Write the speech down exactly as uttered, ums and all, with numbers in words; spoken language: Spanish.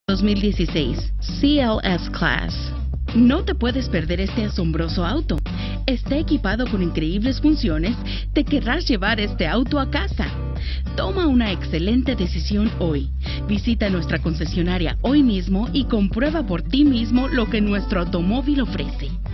dos mil dieciséis C L S Class. No te puedes perder este asombroso auto. Está equipado con increíbles funciones. Te querrás llevar este auto a casa. Toma una excelente decisión hoy. Visita nuestra concesionaria hoy mismo y comprueba por ti mismo lo que nuestro automóvil ofrece.